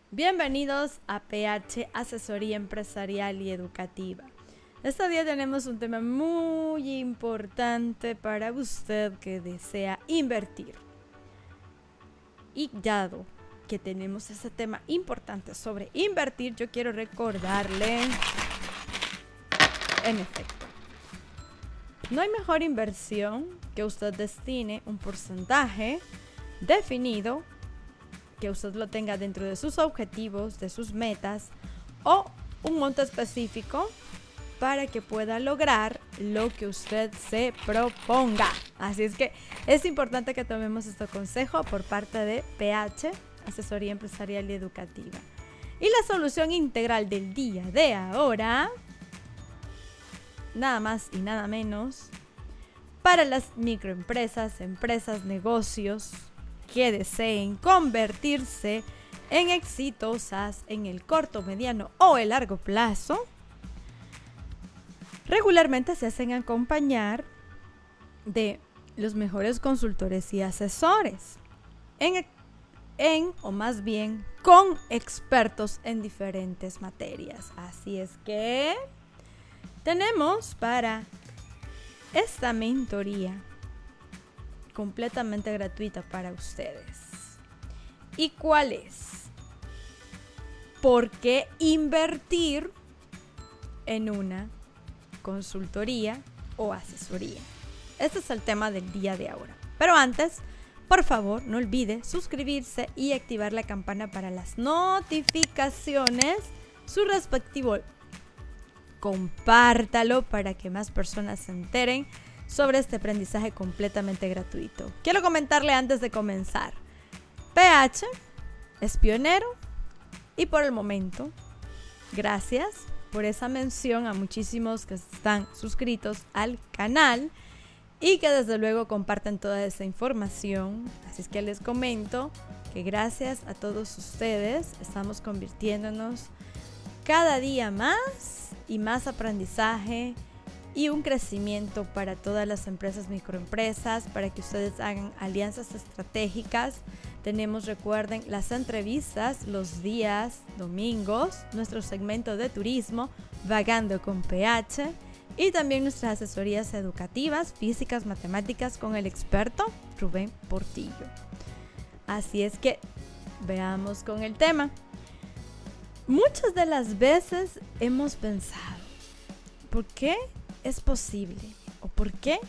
Bienvenidos a PH Asesoría Empresarial y Educativa. Este día tenemos un tema muy importante para usted que desea invertir. Y dado que tenemos ese tema importante sobre invertir, yo quiero recordarle, en efecto, no hay mejor inversión que usted destine un porcentaje definido, que usted lo tenga dentro de sus objetivos, de sus metas o un monto específico para que pueda lograr lo que usted se proponga. Así es que es importante que tomemos este consejo por parte de PH, Asesoría Empresarial y Educativa. Y la solución integral del día de ahora, nada más y nada menos, para las microempresas, empresas, negocios que deseen convertirse en exitosas en el corto, mediano o el largo plazo, regularmente se hacen acompañar de los mejores consultores y asesores, o más bien con expertos en diferentes materias. Así es que tenemos para esta mentoría completamente gratuita para ustedes. ¿Y cuál es? ¿Por qué invertir en una consultoría o asesoría? Este es el tema del día de ahora. Pero antes, por favor, no olvide suscribirse y activar la campana para las notificaciones. Su respectivo, compártalo para que más personas se enteren sobre este aprendizaje completamente gratuito. Quiero comentarle antes de comenzar. PH es pionero y por el momento, gracias por esa mención a muchísimos que están suscritos al canal y que desde luego comparten toda esa información. Así es que les comento que gracias a todos ustedes estamos convirtiéndonos cada día más y más aprendizaje y un crecimiento para todas las empresas, microempresas, para que ustedes hagan alianzas estratégicas. Tenemos, recuerden, las entrevistas los días domingos, nuestro segmento de turismo, Vagando con PH, y también nuestras asesorías educativas, físicas, matemáticas, con el experto Rubén Portillo. Así es que veamos con el tema. Muchas de las veces hemos pensado, ¿por qué es posible? ¿O por qué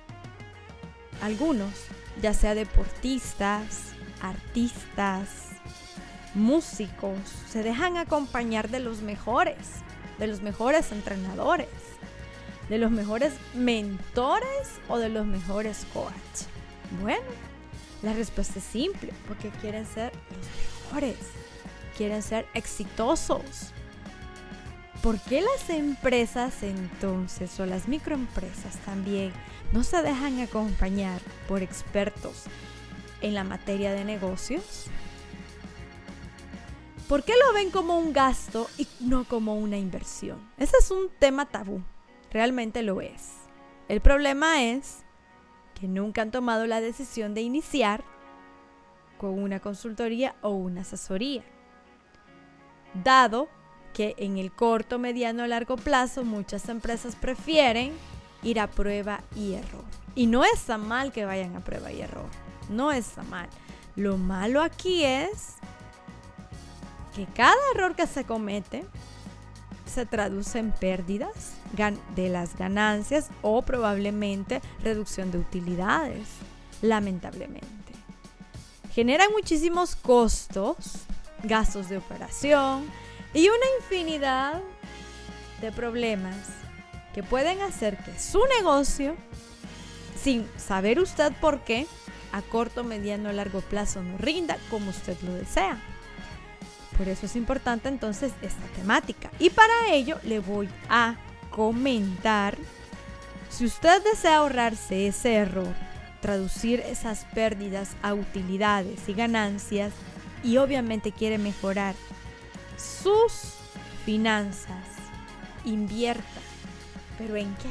algunos, ya sea deportistas, artistas, músicos, se dejan acompañar de los mejores entrenadores, de los mejores mentores o de los mejores coaches? Bueno, la respuesta es simple, porque quieren ser los mejores, quieren ser exitosos. ¿Por qué las empresas entonces, o las microempresas también, no se dejan acompañar por expertos en la materia de negocios? ¿Por qué lo ven como un gasto y no como una inversión? Ese es un tema tabú, realmente lo es. El problema es que nunca han tomado la decisión de iniciar con una consultoría o una asesoría, dado que en el corto, mediano o largo plazo muchas empresas prefieren ir a prueba y error. Y no está mal que vayan a prueba y error, no está mal. Lo malo aquí es que cada error que se comete se traduce en pérdidas de las ganancias o probablemente reducción de utilidades, lamentablemente. Generan muchísimos costos, gastos de operación y una infinidad de problemas que pueden hacer que su negocio, sin saber usted por qué, a corto, mediano o largo plazo no rinda como usted lo desea. Por eso es importante entonces esta temática. Y para ello le voy a comentar, si usted desea ahorrarse ese error, traducir esas pérdidas a utilidades y ganancias, y obviamente quiere mejorar sus finanzas, invierta. ¿Pero en qué?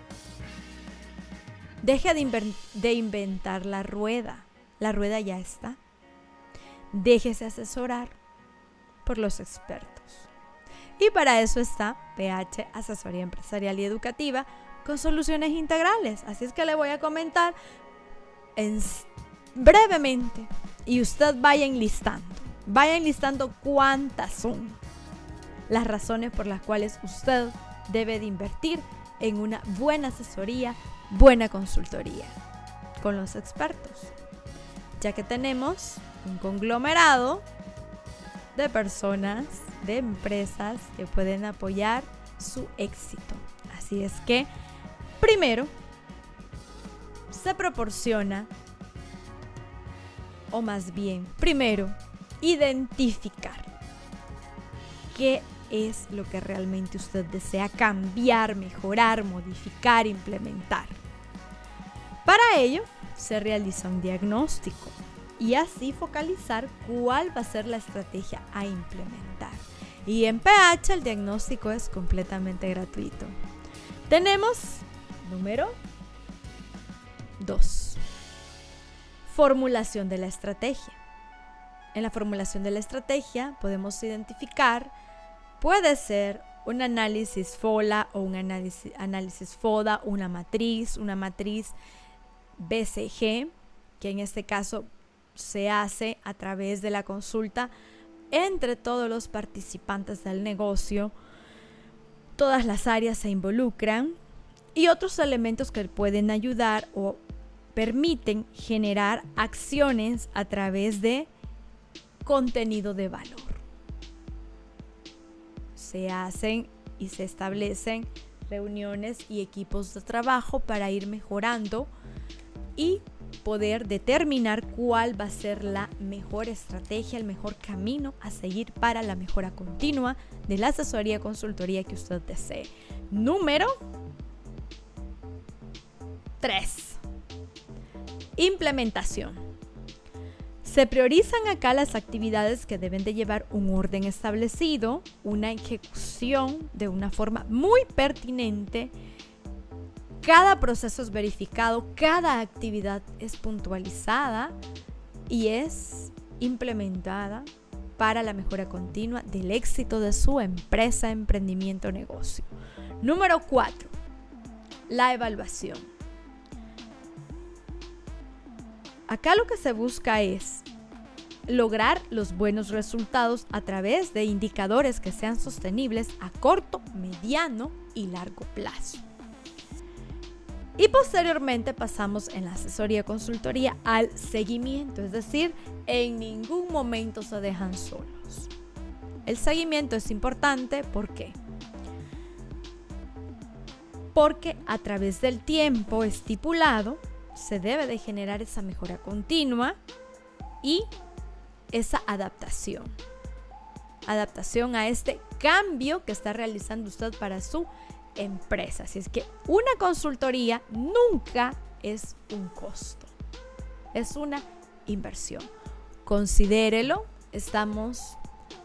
Deje de inventar la rueda. La rueda ya está. Déjese asesorar por los expertos. Y para eso está PH Asesoría Empresarial y Educativa con soluciones integrales. Así es que le voy a comentar brevemente y usted vaya enlistando cuántas son las razones por las cuales usted debe de invertir en una buena asesoría, buena consultoría con los expertos, ya que tenemos un conglomerado de personas, de empresas que pueden apoyar su éxito. Así es que, primero, se proporciona, o más bien, primero, identificar qué es lo que realmente usted desea cambiar, mejorar, modificar, implementar. Para ello, se realiza un diagnóstico y así focalizar cuál va a ser la estrategia a implementar. Y en PH el diagnóstico es completamente gratuito. Tenemos número 2. Formulación de la estrategia. En la formulación de la estrategia podemos identificar, puede ser un análisis FOLA o un análisis FODA, una matriz BCG, que en este caso se hace a través de la consulta entre todos los participantes del negocio. Todas las áreas se involucran y otros elementos que pueden ayudar o permiten generar acciones a través de contenido de valor. Se hacen y se establecen reuniones y equipos de trabajo para ir mejorando y poder determinar cuál va a ser la mejor estrategia, el mejor camino a seguir para la mejora continua de la asesoría, consultoría que usted desee. Número 3. Implementación. Se priorizan acá las actividades que deben de llevar un orden establecido, una ejecución de una forma muy pertinente. Cada proceso es verificado, cada actividad es puntualizada y es implementada para la mejora continua del éxito de su empresa, emprendimiento o negocio. Número 4. La evaluación. Acá lo que se busca es lograr los buenos resultados a través de indicadores que sean sostenibles a corto, mediano y largo plazo. Y posteriormente pasamos en la asesoría consultoría al seguimiento, es decir, en ningún momento se dejan solos. El seguimiento es importante, ¿por qué? Porque a través del tiempo estipulado se debe de generar esa mejora continua y esa adaptación a este cambio que está realizando usted para su empresa. Así es que una consultoría nunca es un costo, es una inversión. Considérelo, estamos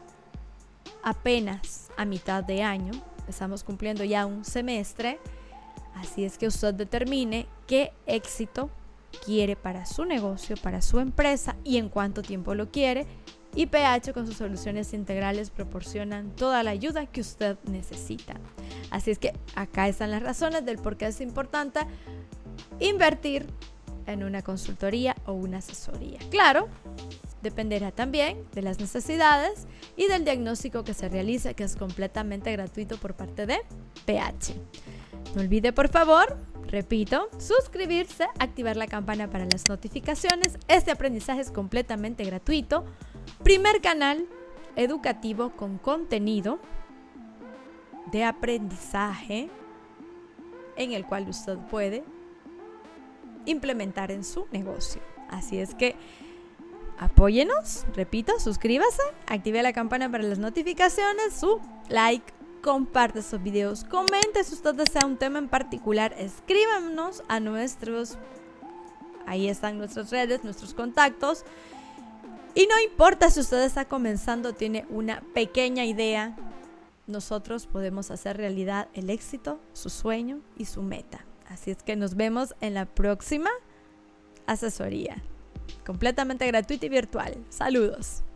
apenas a mitad de año, estamos cumpliendo ya un semestre, así es que usted determine qué éxito quiere para su negocio, para su empresa y en cuánto tiempo lo quiere. Y PH con sus soluciones integrales proporcionan toda la ayuda que usted necesita. Así es que acá están las razones del por qué es importante invertir en una consultoría o una asesoría. Claro, dependerá también de las necesidades y del diagnóstico que se realice, que es completamente gratuito por parte de PH. No olvide, por favor, repito, suscribirse, activar la campana para las notificaciones. Este aprendizaje es completamente gratuito. Primer canal educativo con contenido de aprendizaje en el cual usted puede implementar en su negocio. Así es que apóyenos, repito, suscríbase, active la campana para las notificaciones, su like, comparte estos videos, comente si usted desea un tema en particular, escríbanos a ahí están nuestras redes, nuestros contactos. Y no importa si usted está comenzando, tiene una pequeña idea, nosotros podemos hacer realidad el éxito, su sueño y su meta. Así es que nos vemos en la próxima asesoría, completamente gratuita y virtual. Saludos.